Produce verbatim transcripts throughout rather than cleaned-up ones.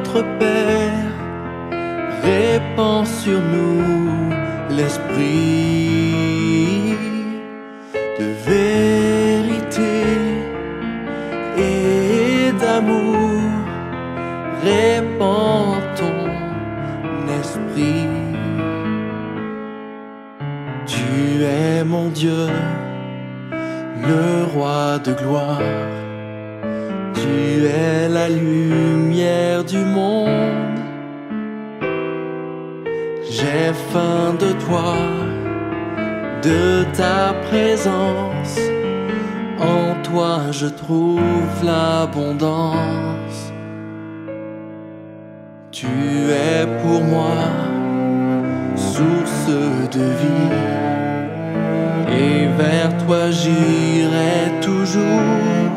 Notre Père, répands sur nous l'Esprit de vérité et d'amour. Répands ton Esprit. Tu es mon Dieu, le roi de gloire. Tu es la lumière du monde. J'ai faim de toi, de ta présence. En toi je trouve l'abondance. Tu es pour moi source de vie, et vers toi j'irai toujours.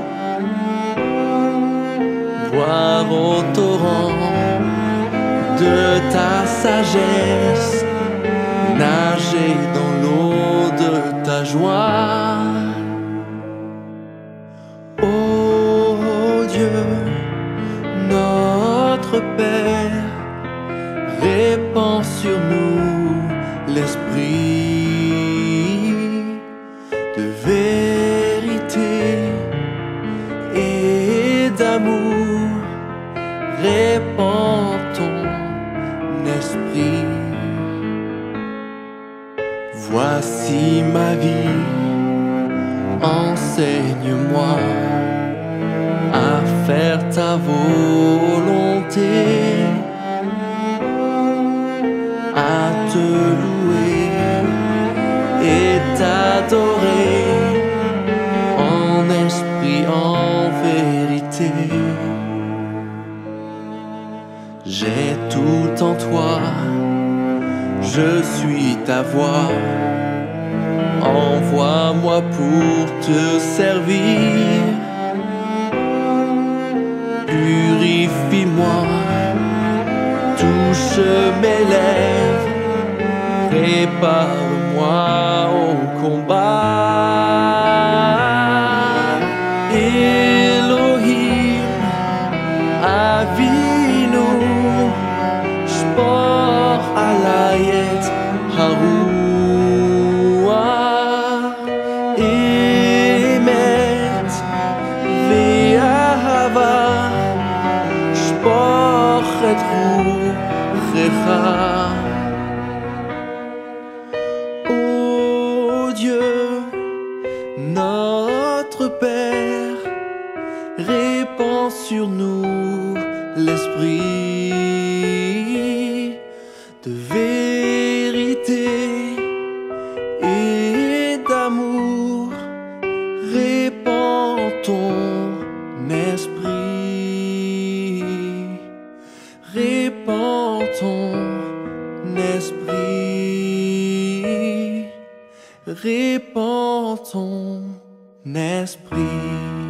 Boire au torrent de ta sagesse, nager dans l'eau de ta joie. Ô Dieu, notre Père, répands sur nous l'Esprit de vérité et d'amour. Répands ton Esprit. Voici ma vie, enseigne-moi à faire ta volonté, à te louer et t'adorer en esprit, en vérité. J'ai tout en toi, je suis ta voix. Envoie-moi pour te servir. Purifie-moi, touche mes lèvres, prépare-moi au combat. Elohim, Avinu, Shpor alay et haruach, emet ve'ahava, Shpor et ruchecha. Ô Dieu, notre Père, répands sur nous l'Esprit de vérité et d'amour. Répands ton Esprit. Répands ton Esprit. Répands ton Esprit.